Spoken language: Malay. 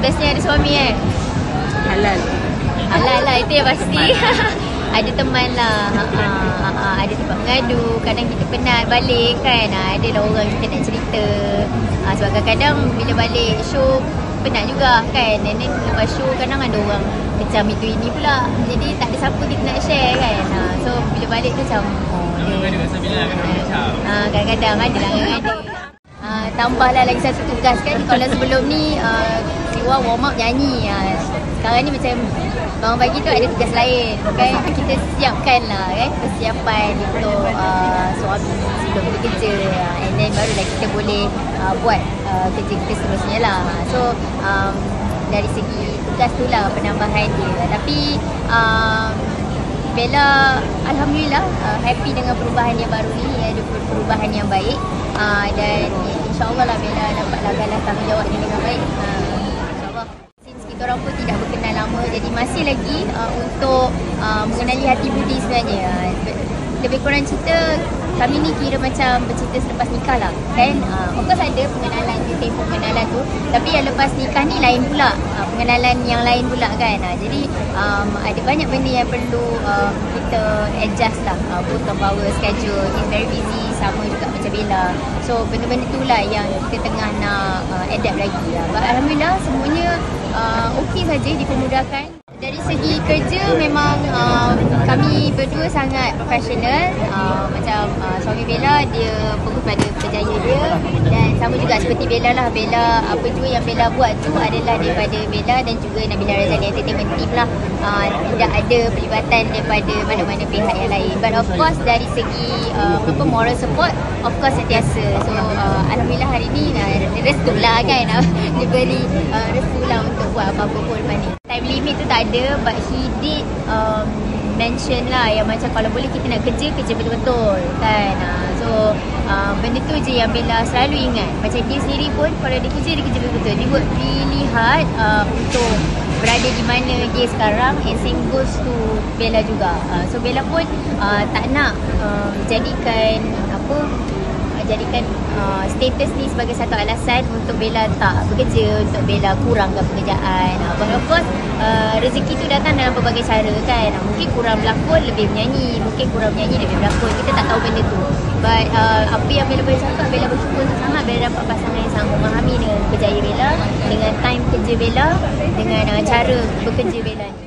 bestnya ada suami Halal. halal lah, itu yang pasti. Ada teman lah, ada tempat mengadu. Kadang kita penat balik kan, ada lah orang kita nak cerita. Sebab kadang-kadang bila balik show penat juga kan. Dan lepas show kadang ada orang macam itu ini pula, jadi tak ada siapa kita nak share kan. So bila balik tu macam kadang-kadang ada lah ada. Tambahlah lagi satu tugas kan. Kalau sebelum ni Siwa warm up nyanyi, sekarang ni macam bangun pagi tu ada tugas lain kan. Kita siapkan lah kan, persiapan untuk suami sebelum pergi kerja, and then barulah kita boleh buat kerja kita seterusnya lah. So dari segi tugas tu lah penambahan dia. Tapi Bella alhamdulillah happy dengan perubahan yang baru ni, ada perubahan yang baik, dan insyaAllah lah Bella dapat lakukan tanggungjawab ni dengan baik, insyaAllah. Since kita orang pun tidak berkenal lama, jadi masih lagi untuk mengenali hati budi sebenarnya. Lebih kurang cerita kami ni kira macam bercinta selepas nikah lah kan. Of course ada pengenalan tu, tempoh pengenalan tu, tapi yang lepas nikah ni lain pula, pengenalan yang lain pula kan. Jadi ada banyak benda yang perlu kita adjust lah, both of our schedule. He's very busy, sama juga macam Bella. So benda-benda tu lah yang kita tengah nak adapt lagi lah. But alhamdulillah semuanya okey saja, dipermudahkan. Dari segi kerja memang kami berdua sangat profesional. Macam suami Bella, dia fokus pada kerjaya dia, dan sama juga seperti Bella lah. Bella, apa juga yang Bella buat tu adalah daripada Bella dan juga Nabila Razali Entertainment Team lah. Tidak ada pelibatan daripada mana-mana pihak yang lain. But of course dari segi moral support, of course sentiasa. So alhamdulillah hari ni restu lah kan. Dia beri restu lah untuk buat apa-apa pun lepas ni. Time limit tu tak ada, but he did mention lah yang macam kalau boleh kita nak kerja betul-betul kan. So benda tu je yang Bella selalu ingat. Macam dia sendiri pun kalau dia kerja betul-betul. Dia work really hard untuk berada di mana dia sekarang, and same goes to Bella juga. So Bella pun tak nak jadikan status ni sebagai satu alasan untuk Bella tak bekerja, untuk Bella kurangkan pekerjaan. But of course rezeki tu datang dalam pelbagai cara kan. Mungkin kurang berlakon lebih menyanyi, mungkin kurang menyanyi lebih berlakon, kita tak tahu benda tu. But apa yang Bella boleh cakap, Bella bersyukur sangat Bella dapat pasangan yang sangat memahami dengan kerjaya Bella, dengan time kerja Bella, dengan cara bekerja Bella ni.